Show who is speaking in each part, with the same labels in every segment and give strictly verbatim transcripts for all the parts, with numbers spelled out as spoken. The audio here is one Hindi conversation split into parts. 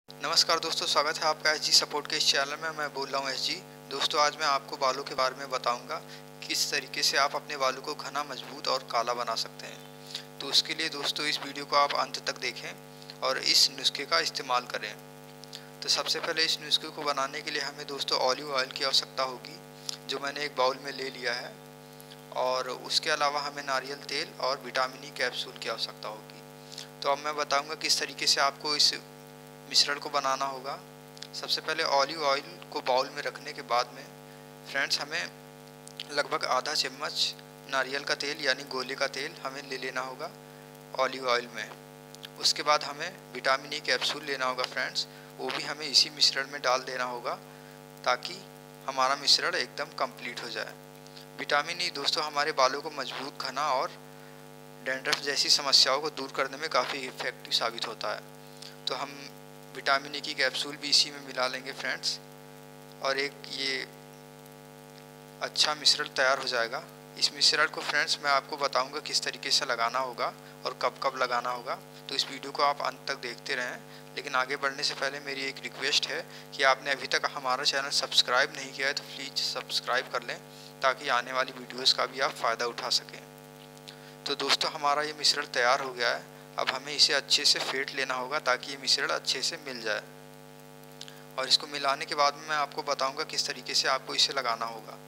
Speaker 1: नमस्कार दोस्तों, स्वागत है आपका एस जी सपोर्ट के इस चैनल में। मैं बोल रहा हूँ एस जी। दोस्तों, आज मैं आपको बालों के बारे में बताऊंगा किस तरीके से आप अपने बालों को घना, मजबूत और काला बना सकते हैं। तो उसके लिए दोस्तों इस वीडियो को आप अंत तक देखें और इस नुस्खे का इस्तेमाल करें। तो सबसे पहले इस नुस्खे को बनाने के लिए हमें दोस्तों ऑलिव ऑयल की आवश्यकता होगी, जो मैंने एक बाउल में ले लिया है। और उसके अलावा हमें नारियल तेल और विटामिन ई कैप्सूल की आवश्यकता होगी। तो अब मैं बताऊँगा किस तरीके से आपको इस मिश्रण को बनाना होगा। सबसे पहले ऑलिव ऑयल को बाउल में रखने के बाद में फ्रेंड्स हमें लगभग आधा चम्मच नारियल का तेल यानी गोले का तेल हमें ले लेना होगा ऑलिव ऑयल में। उसके बाद हमें विटामिन ई कैप्सूल लेना होगा फ्रेंड्स, वो भी हमें इसी मिश्रण में डाल देना होगा ताकि हमारा मिश्रण एकदम कंप्लीट हो जाए। विटामिन ई दोस्तों हमारे बालों को मजबूत, घना और डैंड्रफ जैसी समस्याओं को दूर करने में काफ़ी इफ़ेक्टिव साबित होता है। तो हम विटामिन ई की कैप्सूल भी इसी में मिला लेंगे फ्रेंड्स, और एक ये अच्छा मिश्रण तैयार हो जाएगा। इस मिश्रण को फ्रेंड्स मैं आपको बताऊंगा किस तरीके से लगाना होगा और कब कब लगाना होगा। तो इस वीडियो को आप अंत तक देखते रहें। लेकिन आगे बढ़ने से पहले मेरी एक रिक्वेस्ट है कि आपने अभी तक हमारा चैनल सब्सक्राइब नहीं किया है तो प्लीज़ सब्सक्राइब कर लें ताकि आने वाली वीडियोज़ का भी आप फ़ायदा उठा सकें। तो दोस्तों हमारा ये मिश्रण तैयार हो गया है। अब हमें इसे अच्छे से फेंट लेना होगा ताकि ये मिश्रण अच्छे से मिल जाए। और इसको मिलाने के बाद में मैं आपको बताऊंगा किस तरीके से आपको इसे लगाना होगा।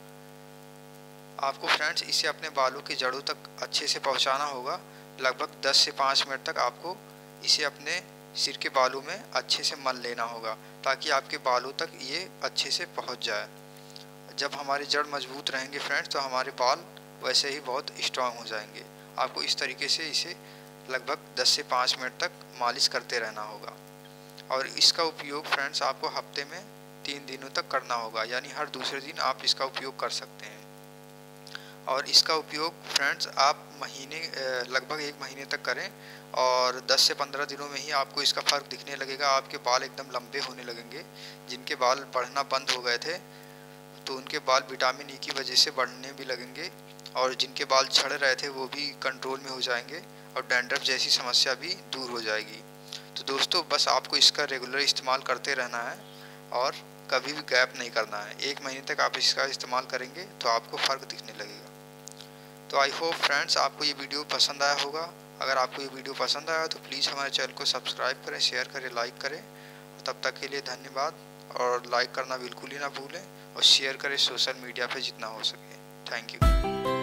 Speaker 1: आपको फ्रेंड्स इसे अपने बालों की जड़ों तक अच्छे से पहुंचाना होगा। लगभग दस से पाँच मिनट तक आपको इसे अपने सिर के बालों में अच्छे से मल लेना होगा ताकि आपके बालों तक ये अच्छे से पहुँच जाए। जब हमारे जड़ मजबूत रहेंगे फ्रेंड्स तो हमारे बाल वैसे ही बहुत स्ट्रांग हो जाएंगे। आपको इस तरीके से इसे लगभग दस से पाँच मिनट तक मालिश करते रहना होगा। और इसका उपयोग फ्रेंड्स आपको हफ्ते में तीन दिनों तक करना होगा, यानी हर दूसरे दिन आप इसका उपयोग कर सकते हैं। और इसका उपयोग फ्रेंड्स आप महीने लगभग एक महीने तक करें और दस से पंद्रह दिनों में ही आपको इसका फ़र्क दिखने लगेगा। आपके बाल एकदम लंबे होने लगेंगे। जिनके बाल बढ़ना बंद हो गए थे तो उनके बाल विटामिन ई की वजह से बढ़ने भी लगेंगे, और जिनके बाल झड़ रहे थे वो भी कंट्रोल में हो जाएंगे और डैंड्रफ जैसी समस्या भी दूर हो जाएगी। तो दोस्तों बस आपको इसका रेगुलर इस्तेमाल करते रहना है और कभी भी गैप नहीं करना है। एक महीने तक आप इसका इस्तेमाल करेंगे तो आपको फ़र्क दिखने लगेगा। तो आई होप फ्रेंड्स आपको ये वीडियो पसंद आया होगा। अगर आपको ये वीडियो पसंद आया तो प्लीज़ हमारे चैनल को सब्सक्राइब करें, शेयर करें, लाइक करें। तब तक के लिए धन्यवाद। और लाइक करना बिल्कुल ही ना भूलें और शेयर करें सोशल मीडिया पर जितना हो सके। Thank you.